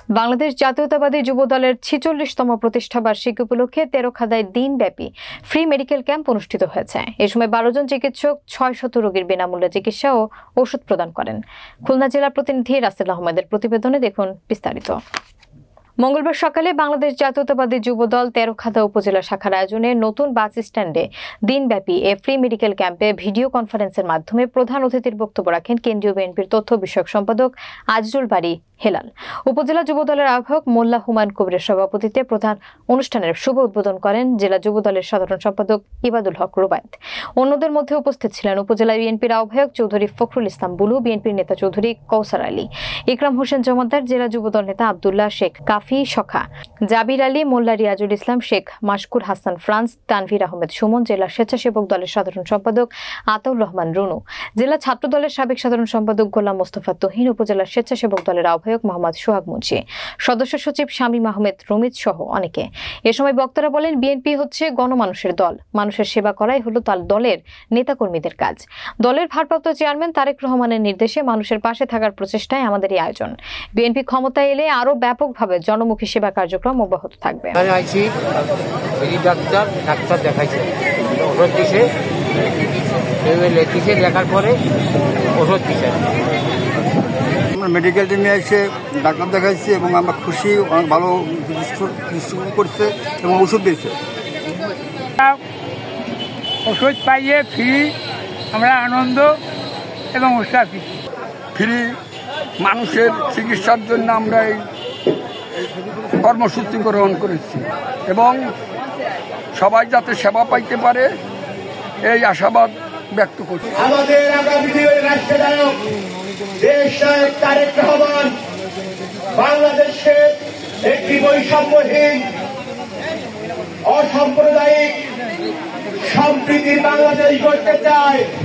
বাংলাদেশ জাতীয়তাবাদী যুব দলের ৪৬তম প্রতিষ্ঠা বার্ষিকী উপলক্ষে তেরখাদায় দিনব্যাপী ফ্রি মেডিকেল ক্যাম্প অনুষ্ঠিত হয়েছে। এ সময় ১২ জন চিকিৎসক ৬০০ রোগীর বিনামূল্যে চিকিৎসা ও ওষুধ প্রদান করেন। খুলনা জেলা প্রতিনিধি রাসেল আহমেদের প্রতিবেদনে দেখুন বিস্তারিত। মঙ্গলবার সকালে বাংলাদেশ জাতীয়তাবাদী যুবদল তেরখাদা উপজেলা শাখার আয়োজনে নতুন বাস স্ট্যান্ডে দিনব্যাপী এ ফ্রি মেডিকেল ক্যাম্পে ভিডিও কনফারেন্সের মাধ্যমে প্রধান অতিথির বক্তব্য রাখেন কেন্দ্রীয় বিএনপির তথ্য বিষয়ক সম্পাদক আজরুল বারী হেলাল। উপজেলা যুবদলের আহ্বায়ক মোল্লা হুমায়ুন কবিরের সভাপতিত্বে প্রধান অনুষ্ঠানের শুভ উদ্বোধন করেন জেলা যুবদলের সাধারণ সম্পাদক ইবাদুল হক রুবায়েত। অন্যদের মধ্যে উপস্থিত ছিলেন উপজেলা বিএনপির আহ্বায়ক চৌধুরী ফখরুল ইসলাম বুলু, বিএনপির নেতা চৌধুরী কৌসার আলী, ইকরাম হোসেন জমাদ্দার, জেলা যুবদল নেতা আব্দুল্লাহ শেখ কাফি সখা, জাবির আলী, মোল্লা রিয়াজুল ইসলাম, শেখ মাশকুর হাসান ফ্রান্স, তানভীর আহমেদ সুমন, জেলা স্বেচ্ছাসেবক দলের সাধারণ সম্পাদক আতাউর রহমান রুনু, জেলা ছাত্র দলের সাবেক সাধারণ সম্পাদক গোলাম মোস্তফা তহিন, উপজেলা স্বেচ্ছাসেবক দলের আহ্বায়ক মোহাম্মদ সোহাগ মুন্সি, সদস্য সচিব শামীম আহমেদ রমিত সহ অনেকে। এ সময় বক্তারা বলেন, বিএনপি হচ্ছে গণমানুষের দল, মানুষের সেবা করাই হলো তার দলের নেতাকর্মীদের কাজ। দলের ভারপ্রাপ্ত চেয়ারম্যান তারেক রহমানের নির্দেশে মানুষের পাশে থাকার প্রচেষ্টায় আমাদের এই আয়োজন। বিএনপি ক্ষমতায় এলে আরো ব্যাপকভাবে জনমুখী সেবা কার্যক্রম অব্যাহত থাকবে। ডাক্তার দেখাইছে, ওষুধ দিছে, দেখার পরে ওষুধ দিছে। মেডিকেল টিমে এসে ডাক্তার দেখাইছি এবং আমরা খুশি, অনেক ভালো চিকিৎসা করছে এবং ওষুধ দিয়েছে। ওষুধ পাইয়ে ফ্রি আমরা আনন্দ এবং উৎসাহ ফ্রি মানুষের চিকিৎসার জন্য আমরা এই কর্মসূচি গ্রহণ করেছি এবং সবাই যাতে সেবা পাইতে পারে এই আশাবাদ ব্যক্ত করছি। আমাদের আগামী দিনের রাষ্ট্রনায়ক দেশ নায়ক তারেক রহমান বাংলাদেশে একটি বৈষম্যহীন অসাম্প্রদায়িক সম্প্রীতির বাংলাদেশ গড়তে চায়।